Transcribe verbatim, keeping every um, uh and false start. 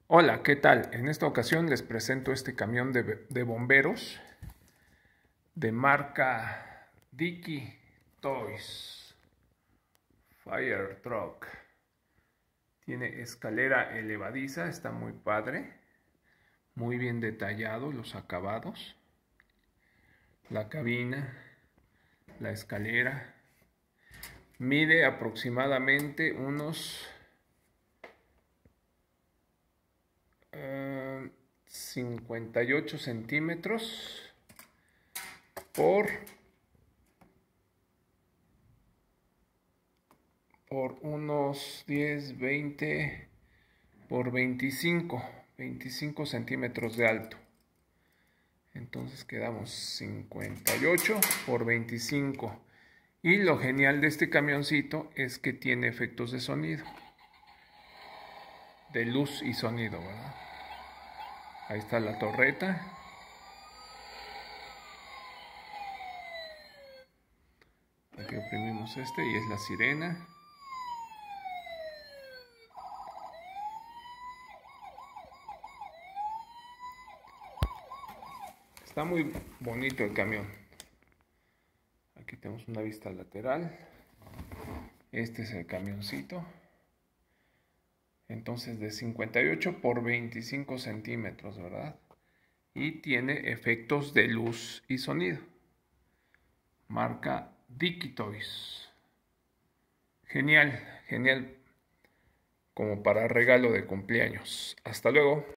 Hola, ¿qué tal? En esta ocasión les presento este camión de, de bomberos de marca Dicky Toys Fire Truck. Tiene escalera elevadiza, está muy padre, muy bien detallado los acabados, la cabina, la escalera. Mide aproximadamente unos uh, cincuenta y ocho centímetros por por unos diez, veinte por veinticinco, veinticinco centímetros de alto. Entonces quedamos cincuenta y ocho por veinticinco. Y lo genial de este camioncito es que tiene efectos de sonido, de luz y sonido, ¿verdad? Ahí está la torreta. Aquí oprimimos este y es la sirena. Está muy bonito el camión. Aquí tenemos una vista lateral. Este es el camioncito. Entonces de cincuenta y ocho por veinticinco centímetros, ¿verdad? Y tiene efectos de luz y sonido. Marca Dicky Toys. Genial, genial como para regalo de cumpleaños. Hasta luego.